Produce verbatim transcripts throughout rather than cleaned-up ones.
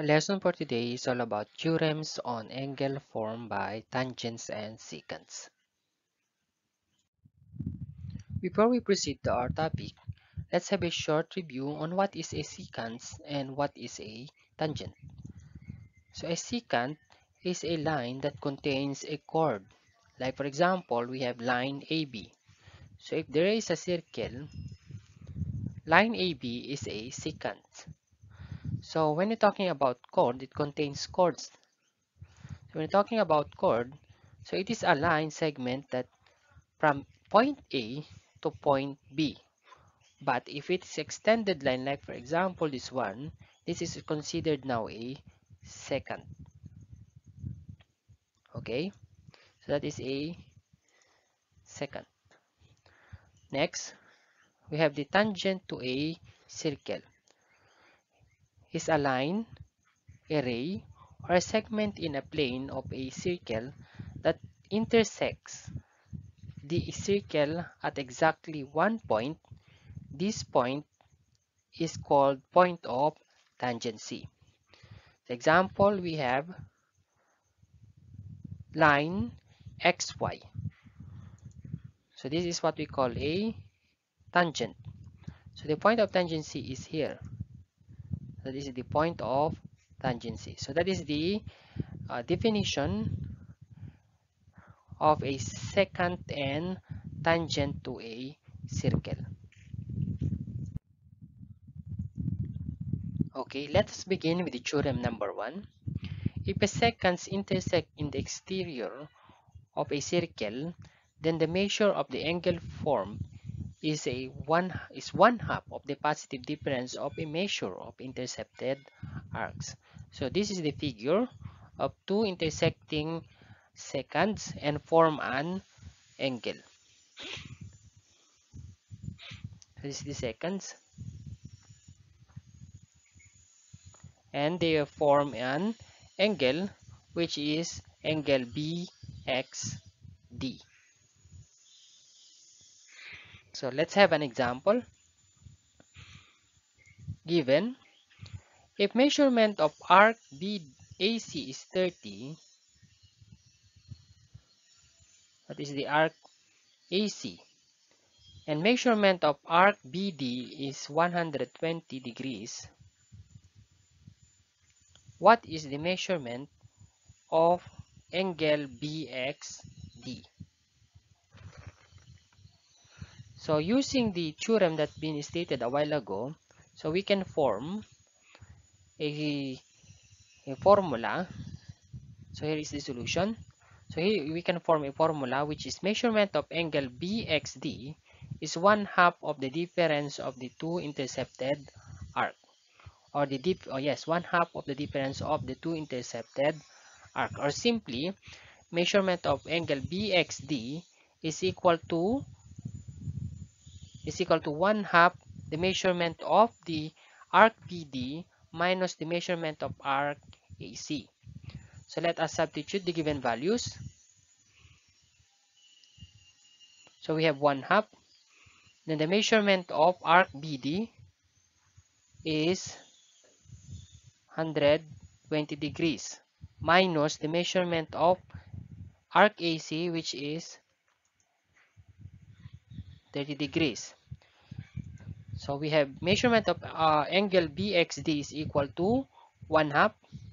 Lesson for today is all about theorems on angle formed by tangents and secants. Before we proceed to our topic, let's have a short review on what is a secant and what is a tangent. So a secant is a line that contains a chord. Like for example, we have line A B. So if there is a circle, line A B is a secant. So when you're talking about chord, it contains chords. So when you're talking about chord, so it is a line segment that from point A to point B. But if it is extended line, like for example this one, this is considered now a secant. Okay, so that is a secant. Next, we have the tangent to a circle. Is a line, a ray, or a segment in a plane of a circle that intersects the circle at exactly one point. This point is called point of tangency. The example, we have line X Y. So this is what we call a tangent. So the point of tangency is here. So this is the point of tangency. So that is the uh, definition of a secant and tangent to a circle. Okay, let us begin with the theorem number one. If a secants intersect in the exterior of a circle, then the measure of the angle formed is a one is one half of the positive difference of a measure of intercepted arcs. So this is the figure of two intersecting seconds and form an angle. This is the seconds, and they form an angle which is angle B X D. So let's have an example. Given, if measurement of arc B A C is thirty, that is the arc A C, and measurement of arc B D is one hundred twenty degrees, what is the measurement of angle B X D? So using the theorem that been stated a while ago, so we can form a, a formula. So here is the solution. So here we can form a formula which is measurement of angle B X D is one half of the difference of the two intercepted arc, or the dip oh yes one half of the difference of the two intercepted arc, or simply measurement of angle B X D is equal to is equal to one half the measurement of the arc B D minus the measurement of arc A C. So let us substitute the given values. So we have one half. Then the measurement of arc B D is one hundred twenty degrees minus the measurement of arc A C, which is thirty degrees. So we have measurement of uh, angle B X D is equal to one half.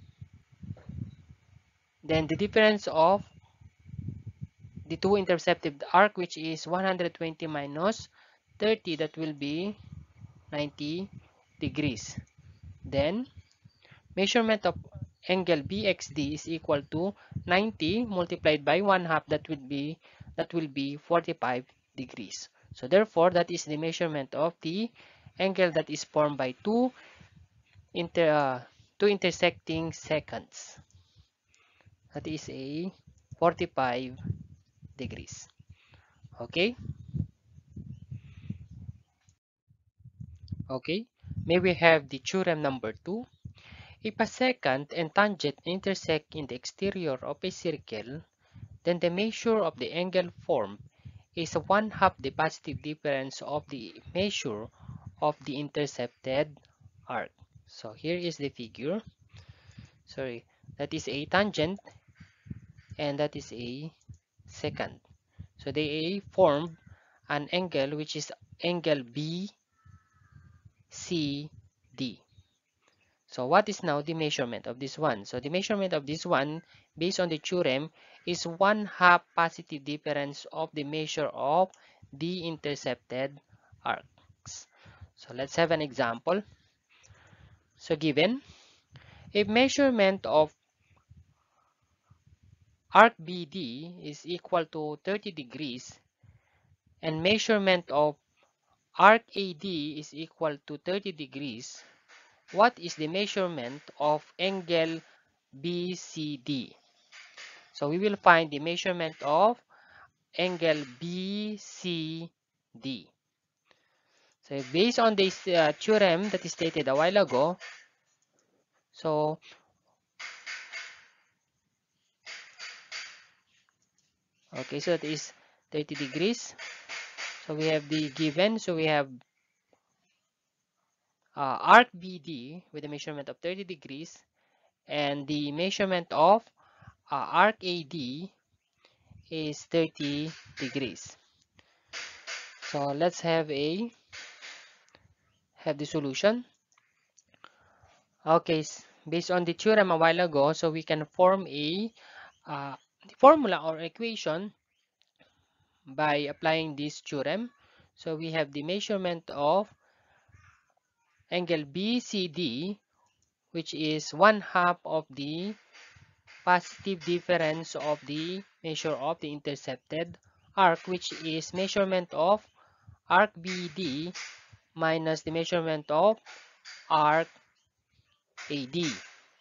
Then the difference of the two intercepted arc, which is one hundred twenty minus thirty, that will be ninety degrees. Then measurement of angle B X D is equal to ninety multiplied by one half, that will be that will be forty-five degrees. So therefore that is the measurement of the angle that is formed by two inter uh, two intersecting seconds. That is a forty-five degrees. Okay? Okay. May we have the theorem number two? If a secant and tangent intersect in the exterior of a circle, then the measure of the angle formed is one half the positive difference of the measure of the intercepted arc. So here is the figure. sorry, that is a tangent, and that is a secant. So they form an angle which is angle B C D. So what is now the measurement of this one? So the measurement of this one, based on the theorem, is one half positive difference of the measure of the intercepted arcs. So let's have an example. So given, if measurement of arc B D is equal to thirty degrees and measurement of arc A D is equal to thirty degrees, what is the measurement of angle B C D? So we will find the measurement of angle B C D. So based on this uh, theorem that is stated a while ago, so okay, so that is thirty degrees. So we have the given, so we have uh, arc B D with a measurement of thirty degrees, and the measurement of uh, arc A D is thirty degrees. So let's have a have the solution. Okay, based on the theorem a while ago, so we can form a uh, formula or equation by applying this theorem. So we have the measurement of angle B C D, which is one half of the positive difference of the measure of the intercepted arc, which is measurement of arc B D minus the measurement of arc A D.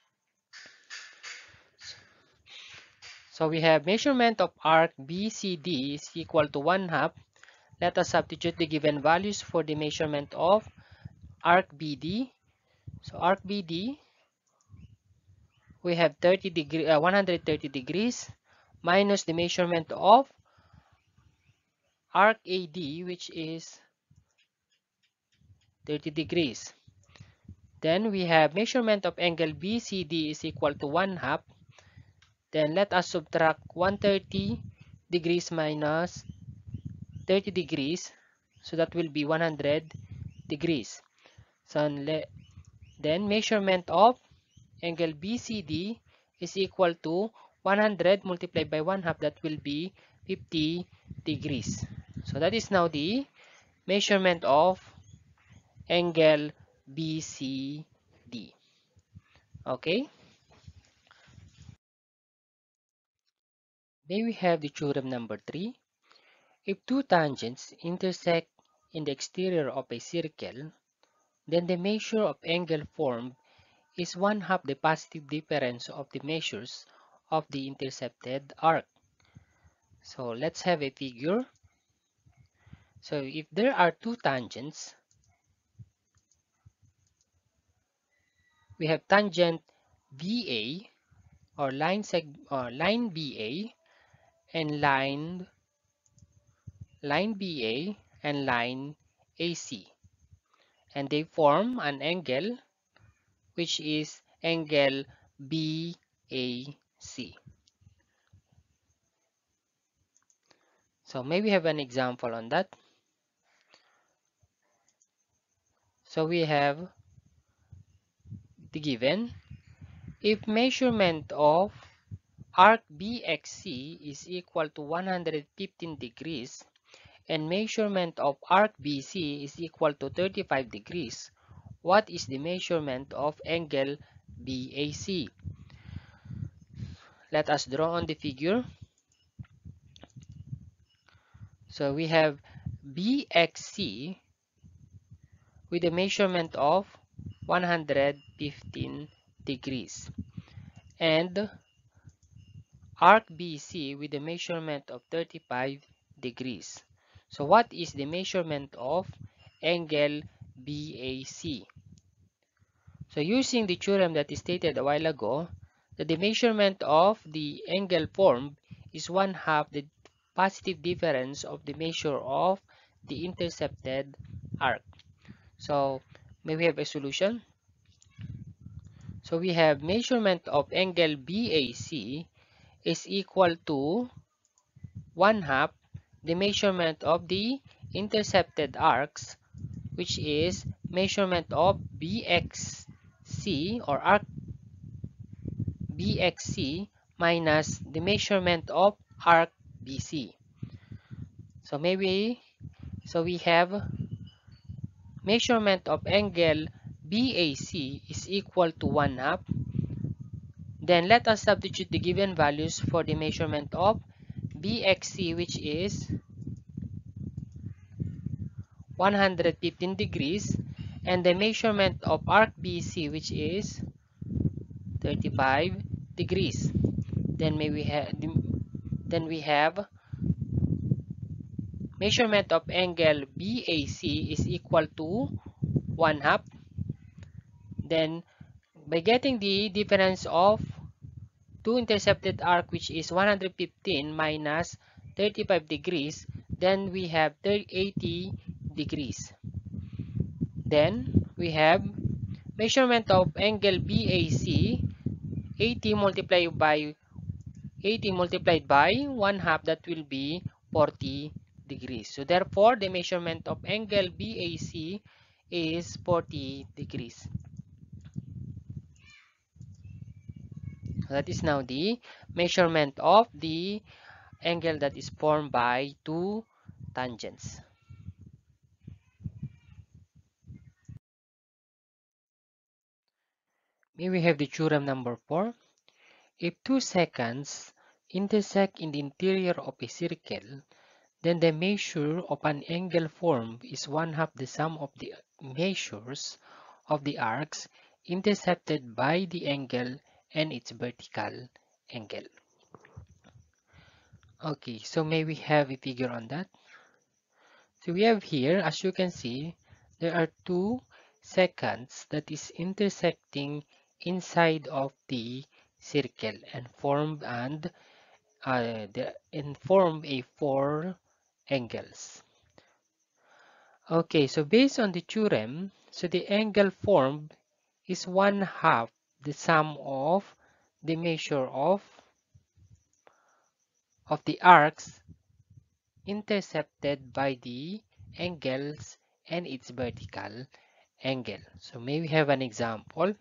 So we have measurement of arc B C D is equal to one half. Let us substitute the given values for the measurement of arc B D. So arc B D, we have thirty degree, uh, one hundred thirty degrees minus the measurement of arc A D, which is thirty degrees. Then we have measurement of angle B C D is equal to one half. Then let us subtract one hundred thirty degrees minus thirty degrees. So that will be one hundred degrees. So then measurement of angle B C D is equal to one hundred multiplied by one half, that will be fifty degrees. So that is now the measurement of angle B C D. Okay. May we have the theorem number three. If two tangents intersect in the exterior of a circle, then the measure of angle formed is one half the positive difference of the measures of the intercepted arc. So let's have a figure. So if there are two tangents, we have tangent B A or line seg or line B A and line line B A and line A C, and they form an angle which is angle B A C. So may we have an example on that? So we have the given, if measurement of arc B X C is equal to one hundred fifteen degrees and measurement of arc B C is equal to thirty-five degrees, what is the measurement of angle B A C? Let us draw on the figure. So we have B X C with a measurement of one hundred fifteen degrees and arc B C with a measurement of thirty-five degrees. So what is the measurement of angle B A C? So using the theorem that is stated a while ago, that the measurement of the angle formed is one half the positive difference of the measure of the intercepted arc. So may we have a solution? So we have measurement of angle B A C is equal to one half the measurement of the intercepted arcs, which is measurement of B X C or arc B X C minus the measurement of arc B C. So maybe, so we have measurement of angle B A C is equal to one half. Then let us substitute the given values for the measurement of B X C, which is one hundred fifteen degrees, and the measurement of arc B C, which is thirty-five degrees. Then may we have then we have measurement of angle B A C is equal to one half. Then by getting the difference of two intercepted arc, which is one hundred fifteen minus thirty-five degrees, then we have eighty degrees. Then we have measurement of angle B A C, eighty multiplied by eighty multiplied by one half, that will be forty degrees. So therefore the measurement of angle B A C is forty degrees. So that is now the measurement of the angle that is formed by two tangents. Here we have the theorem number four. If two secants intersect in the interior of a circle, then the measure of an angle formed is one half the sum of the measures of the arcs intercepted by the angle and its vertical angle. Okay, so may we have a figure on that? So we have here, as you can see, there are two secants that is intersecting inside of the circle and form and uh, the, and form a four angles. Okay, so based on the theorem, so the angle formed is one half the sum of the measure of of the arcs intercepted by the angles and its vertical angle. So may we have an example?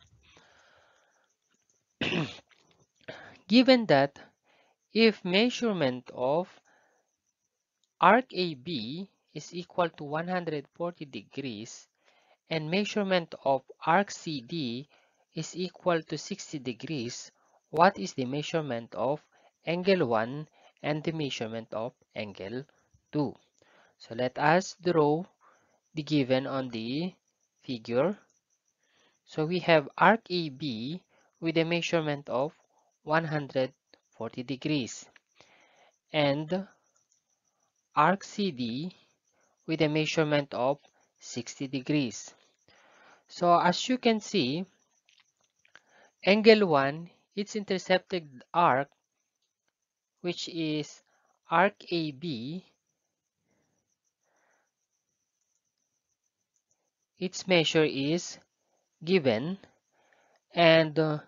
Given that if measurement of arc A B is equal to one hundred forty degrees and measurement of arc C D is equal to sixty degrees, what is the measurement of angle one and the measurement of angle two? So let us draw the given on the figure. So we have arc A B with a measurement of one hundred forty degrees and arc C D with a measurement of sixty degrees. So as you can see, angle one, its intercepted arc, which is arc A B, its measure is given, and uh,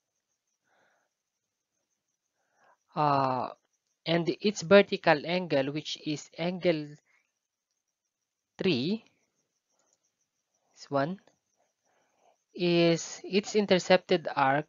uh, and its vertical angle, which is angle three, this one, is its intercepted arc,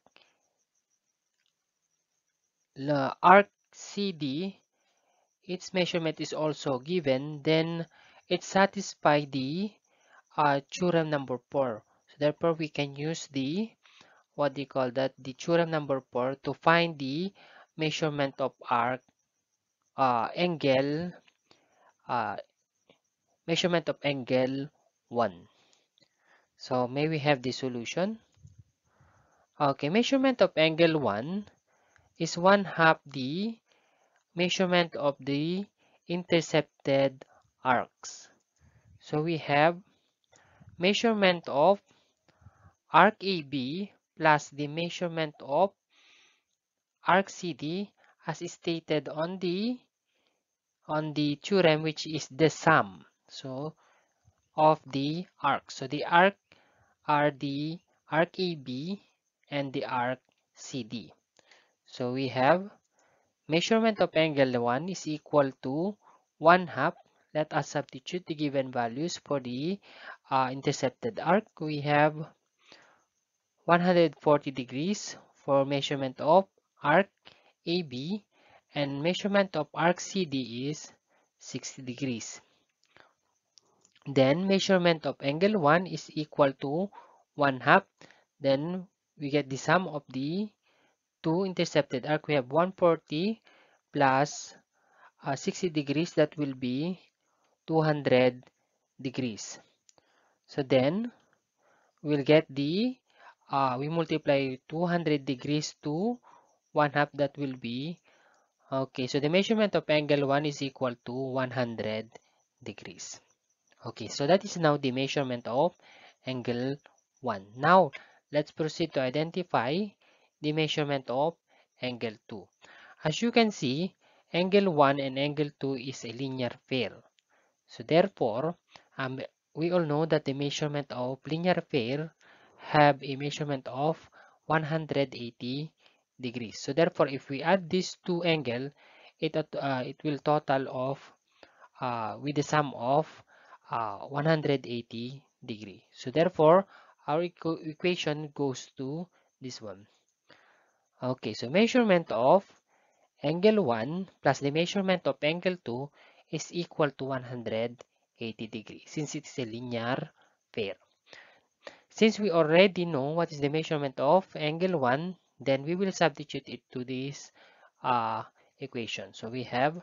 the arc C D, its measurement is also given. Then it satisfies the uh, theorem number four. So therefore we can use the, what do you call that, the theorem number four to find the measurement of arc uh, angle uh, measurement of angle one. So may we have the solution? Okay, measurement of angle one is one half the measurement of the intercepted arcs. So we have measurement of arc A B plus the measurement of arc C D as stated on the on the theorem, which is the sum so of the arcs. So the arc are the arc A B and the arc C D. So we have measurement of angle one is equal to one half. Let us substitute the given values for the uh, intercepted arc. We have one hundred forty degrees for measurement of arc A B, and measurement of arc C D is sixty degrees. Then measurement of angle one is equal to one half. Then we get the sum of the two intercepted arc. We have one hundred forty plus uh, sixty degrees, that will be two hundred degrees. So then we'll get the uh, we multiply two hundred degrees to one half, that will be okay. So the measurement of angle one is equal to one hundred degrees. Okay, so that is now the measurement of angle one. Now let's proceed to identify the measurement of angle two. As you can see, angle one and angle two is a linear pair. So therefore, um, we all know that the measurement of linear pair have a measurement of one hundred eighty degrees. So therefore, if we add these two angle, it uh, it will total of uh, with the sum of uh, one hundred eighty degree. So therefore, our equ equation goes to this one. Okay, so measurement of angle one plus the measurement of angle two is equal to one hundred eighty degrees, since it is a linear pair. Since we already know what is the measurement of angle one, then we will substitute it to this uh, equation. So we have,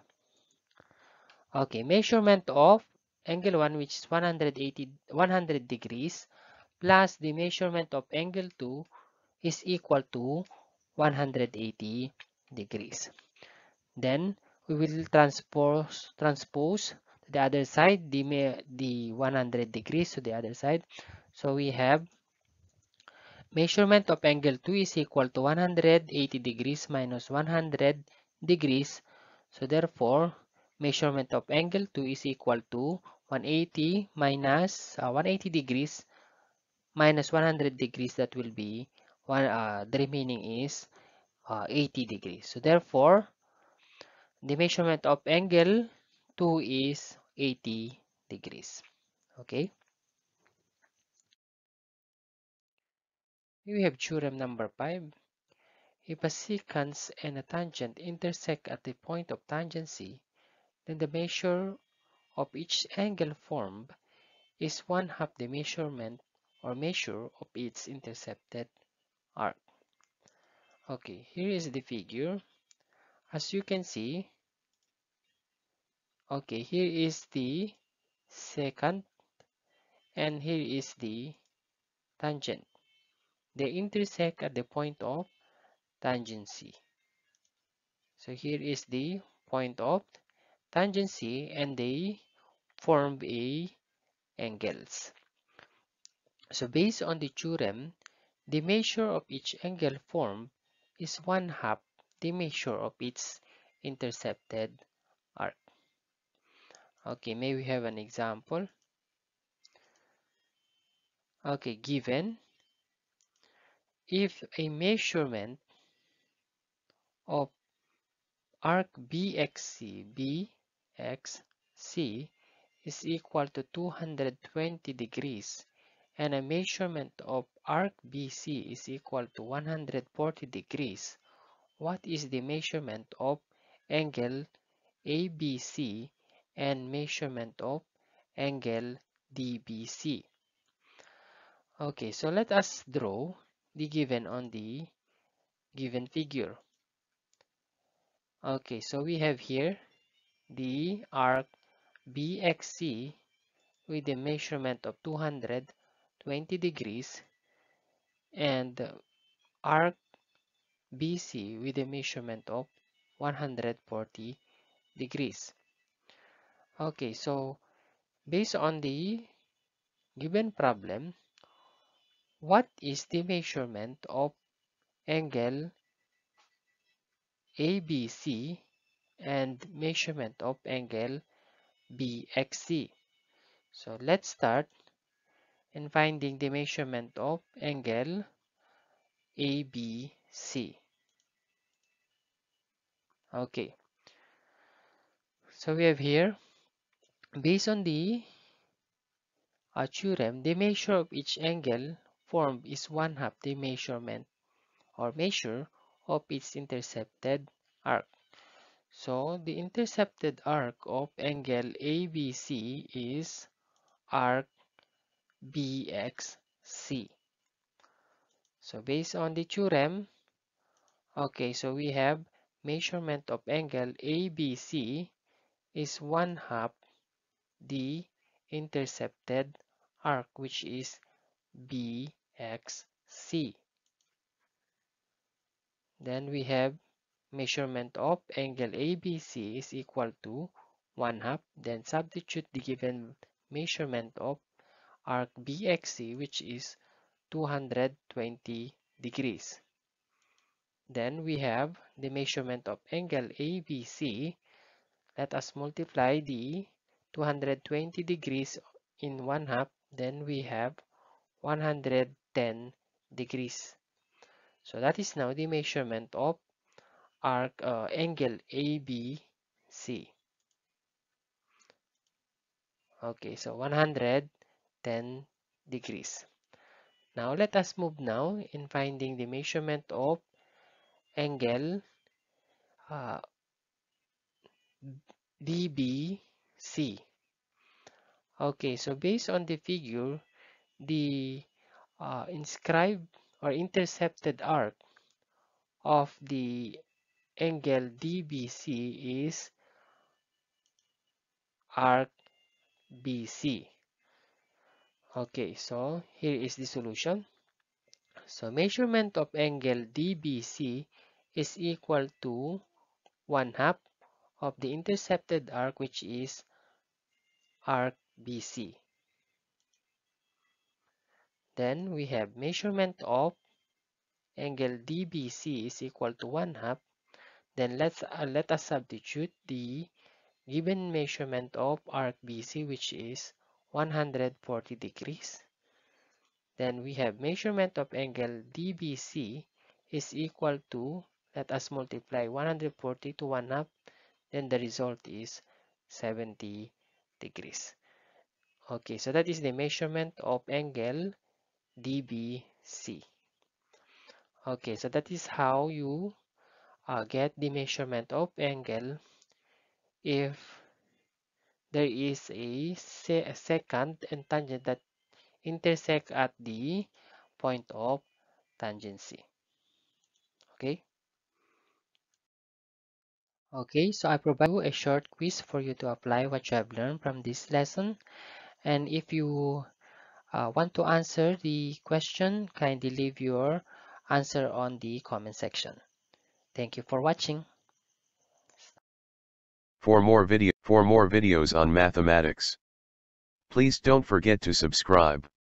okay, measurement of angle one, which is one hundred eighty, one hundred degrees, plus the measurement of angle two is equal to one hundred eighty degrees. Then we will transpose transpose to the other side the the one hundred degrees to the other side. So we have measurement of angle two is equal to one hundred eighty degrees minus one hundred degrees. So therefore, measurement of angle two is equal to one hundred eighty minus uh, one hundred eighty degrees minus one hundred degrees. That will be one. Uh, the remaining is uh, eighty degrees. So therefore, the measurement of angle two is eighty degrees. Okay. We have theorem number five. If a secant and a tangent intersect at the point of tangency, then the measure of each angle formed is one half the measurement or measure of its intercepted arc. Okay, here is the figure. As you can see, okay, here is the secant and here is the tangent. They intersect at the point of tangency. So here is the point of tangency and they form a angles. So based on the theorem, the measure of each angle formed is one half the measure of its intercepted arc. Okay, may we have an example? Okay, given if a measurement of arc B X C, B X C is equal to two hundred twenty degrees and a measurement of arc B C is equal to one hundred forty degrees, what is the measurement of angle A B C and measurement of angle D B C? Okay, so let us draw the given on the given figure. Okay, so we have here the arc B X C with a measurement of two hundred twenty degrees and arc B C with a measurement of one hundred forty degrees. Okay, so based on the given problem, what is the measurement of angle A B C and measurement of angle B X C? So let's start in finding the measurement of angle A, B, C. Okay, so we have here, based on the uh, theorem, the measure of each angle formed is one half the measurement or measure of its intercepted arc. So the intercepted arc of angle A B C is arc B X C. So based on the theorem, okay, so we have measurement of angle A B C is one half the intercepted arc, which is B X C. Then we have measurement of angle A B C is equal to one half. Then substitute the given measurement of arc B X C, which is two hundred twenty degrees. Then we have the measurement of angle A B C. Let us multiply the two hundred twenty degrees in one half. Then we have one hundred ten degrees. So that is now the measurement of arc uh, angle A B C. Okay, so one hundred ten degrees. Now let us move now in finding the measurement of angle uh, D B C. Okay, so based on the figure, the uh, inscribed or intercepted arc of the angle D B C is arc B C. Okay, so here is the solution. So measurement of angle D B C is equal to one half of the intercepted arc, which is arc B C. Then we have measurement of angle D B C is equal to one half. Then let's uh, let us substitute the given measurement of arc B C, which is one hundred forty degrees. Then we have measurement of angle D B C is equal to, let us multiply one hundred forty to one half, then the result is seventy degrees. Okay, so that is the measurement of angle D B C. Okay, so that is how you uh, get the measurement of angle if there is a, se a secant and tangent that intersect at the point of tangency. Okay. Okay, so I provide you a short quiz for you to apply what you have learned from this lesson. And if you uh, want to answer the question, kindly leave your answer on the comment section. Thank you for watching. For more video, for more videos on mathematics, please don't forget to subscribe.